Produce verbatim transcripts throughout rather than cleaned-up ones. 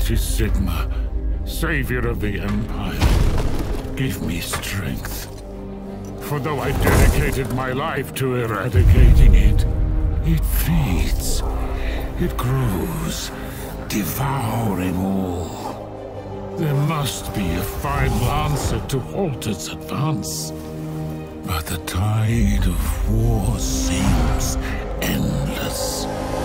Mighty Sigma, savior of the Empire, give me strength. For though I dedicated my life to eradicating it, it feeds, it grows, devouring all. There must be a final answer to halt its advance. But the tide of war seems endless.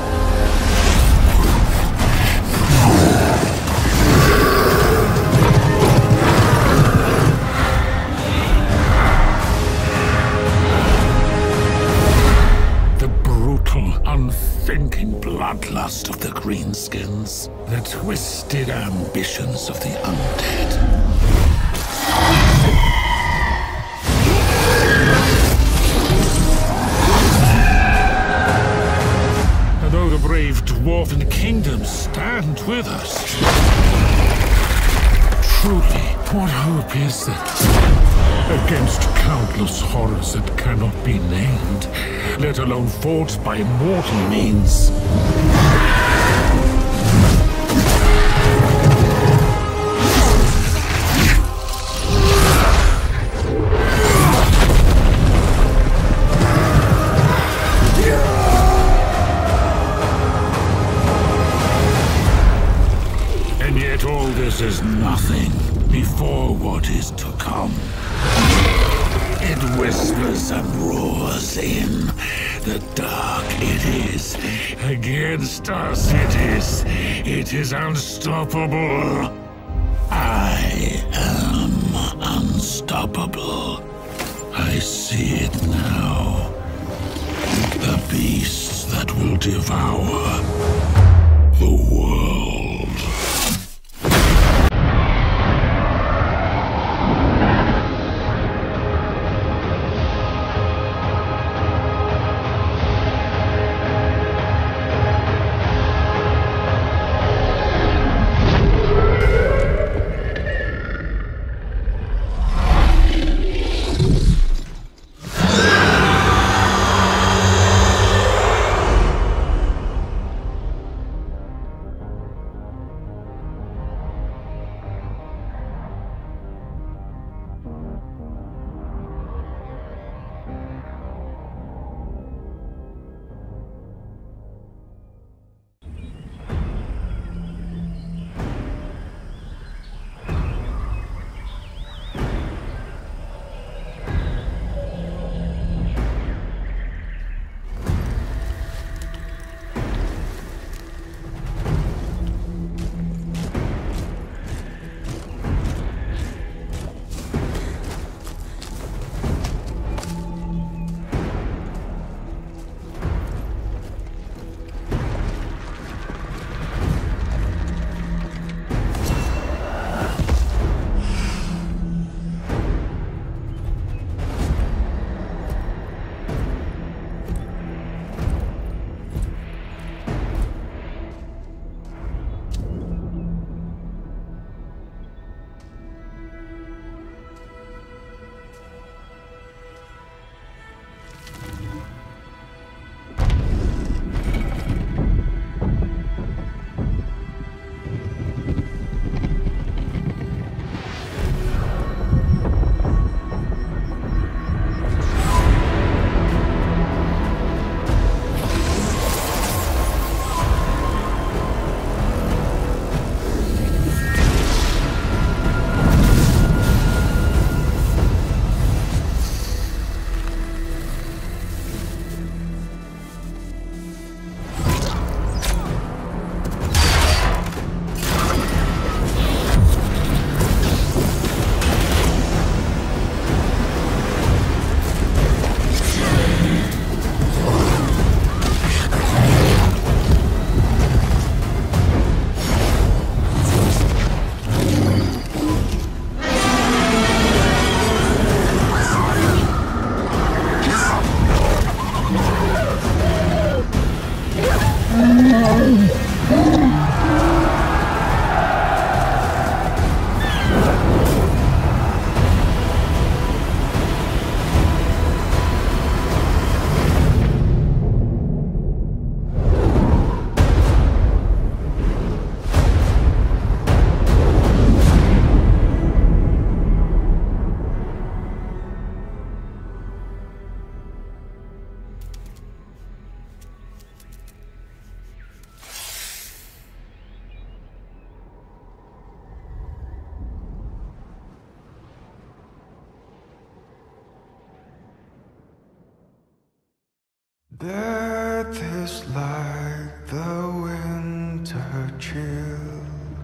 The brutal, unthinking bloodlust of the greenskins, the twisted ambitions of the undead. Though the brave dwarven kingdoms stand with us, truly, what hope is there? Against countless horrors that cannot be named, let alone fought by mortal means. And yet all this is nothing before what is to come. It whispers and roars in. The dark it is. Against us it is. It is unstoppable. I am unstoppable. I see it now. The beast that will devour the world. Death is like the winter chill.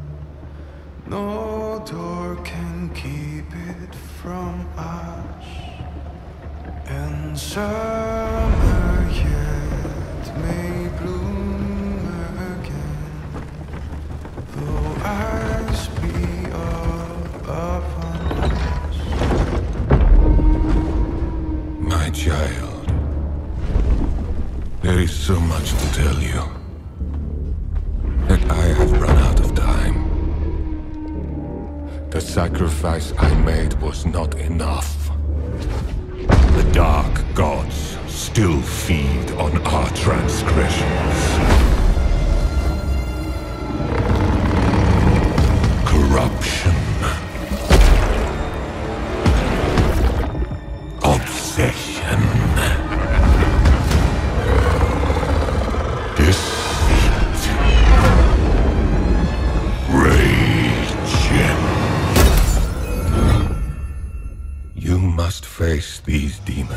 No door can keep it from us. And summer yet may bloom again, though ice be all upon us. My child, there is so much to tell you that I have run out of time. The sacrifice I made was not enough. The dark gods still feed on our transgressions. Corruption. Obsession. Deceit. Rage. You must face these demons.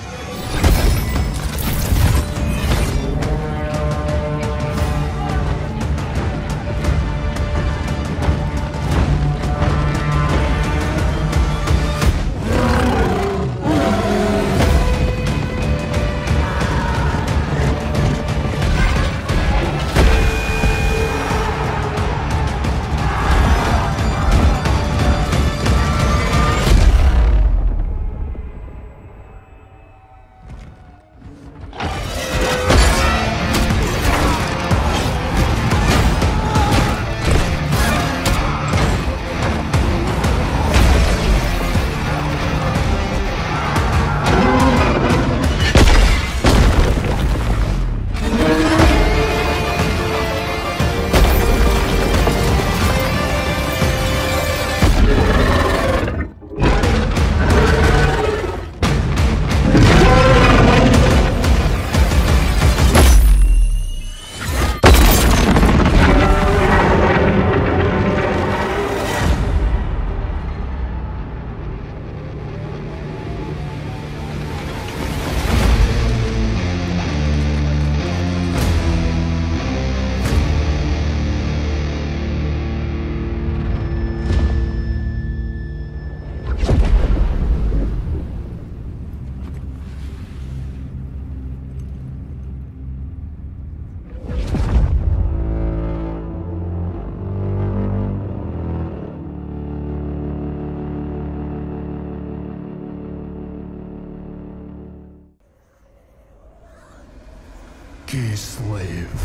Slave.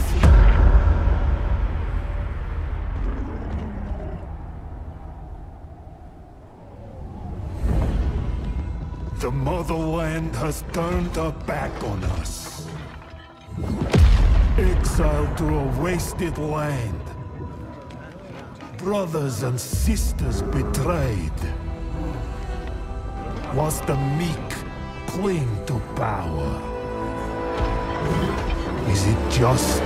The motherland has turned her back on us. Exiled to a wasted land. Brothers and sisters betrayed. Whilst the meek cling to power. Is it just?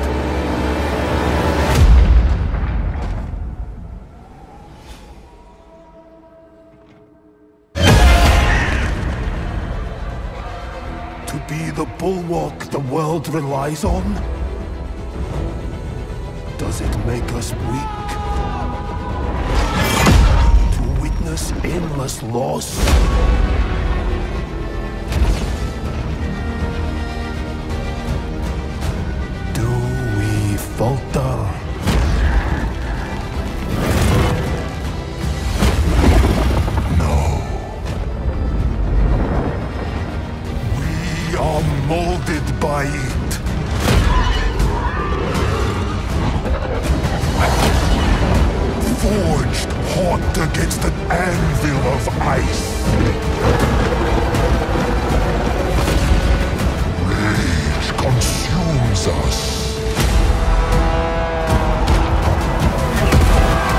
To be the bulwark the world relies on? Does it make us weak? To witness endless loss? Falter. No. We are molded by it. Forged hot against an anvil of ice. Rage consumes us.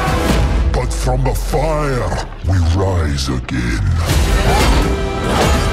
From the fire, we rise again.